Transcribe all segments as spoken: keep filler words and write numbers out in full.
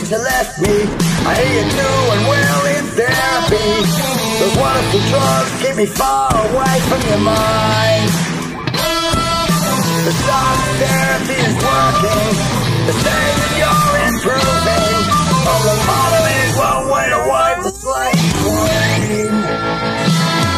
since you left me. I hear you doing well in therapy. Those wonderful drugs keep me far away from your mind. The talk therapy is working. They say that you're improving. Oh, the bottom is one way to wipe the slate clean.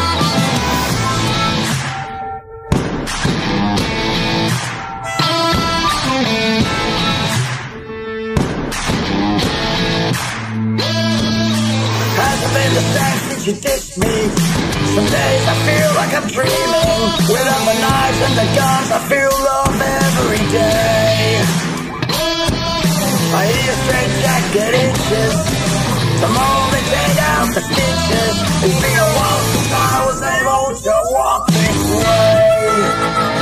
Hasn't been the same since you ditched me. Some days I feel like I'm dreaming. Without the knives and the guns, I feel love every day. I hear your straight jacket itches. The moment they take out the stitches. It's been a while since I was able to walk this way.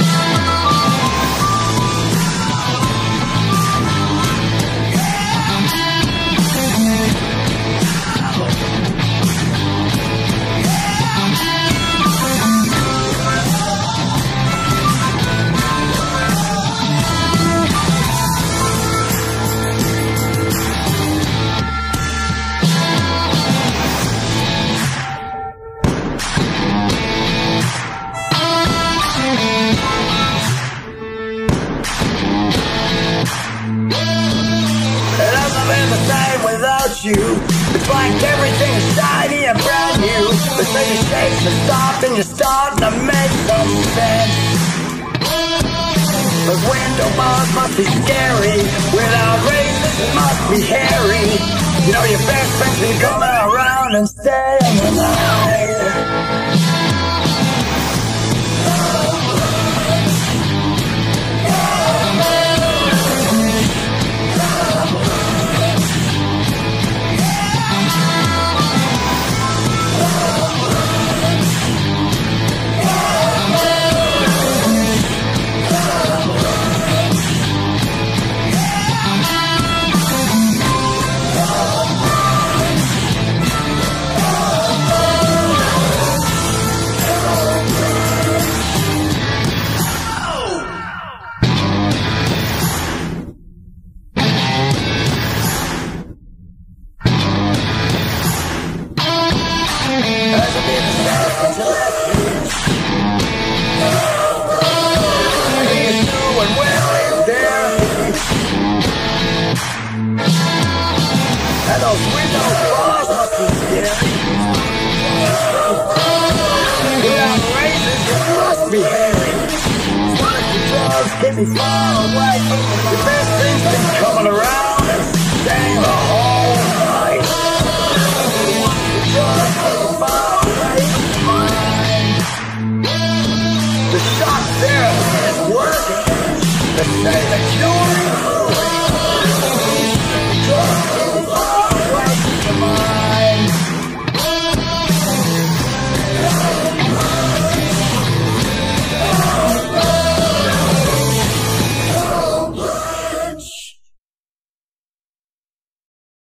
You. It's like everything is shiny and brand new. They say your shapes are stopped and you're starting to make some sense. Those window bars must be scary. Without races it must be hairy. You know your best friends can come around and stay in the night. And those window bars must be scary. Without razors, it must be hairy. What if the drugs get me far away? The best things been coming around.